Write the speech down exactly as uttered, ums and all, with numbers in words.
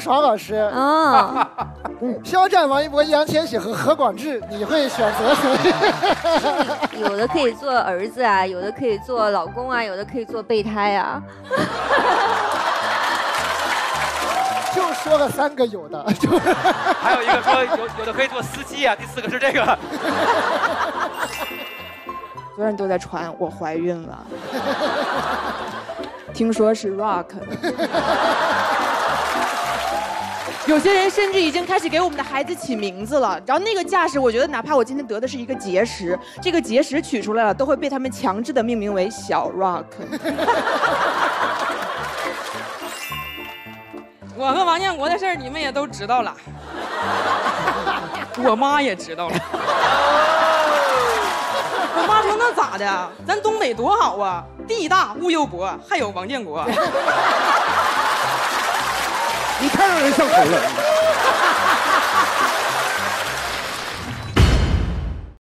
爽老师啊， 肖战、王一博、易烊千玺和何广智，你会选择谁？ 有的可以做儿子啊，有的可以做老公啊，有的可以做备胎啊。 就说了三个有的， 还有一个说有有的可以做司机啊，第四个是这个。 所有人都在传我怀孕了，听说是 Rock。有些人甚至已经开始给我们的孩子起名字了，然后那个架势，我觉得哪怕我今天得的是一个结石，这个结石取出来了，都会被他们强制的命名为小 Rock。 我和王建国的事儿你们也都知道了，我妈也知道了。我妈说那咋的？咱东北多好啊，地大物又博，还有王建国。 你太让人上头了。